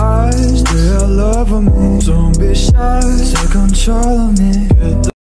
eyes, they are love of me. Don't be shy, take control of me.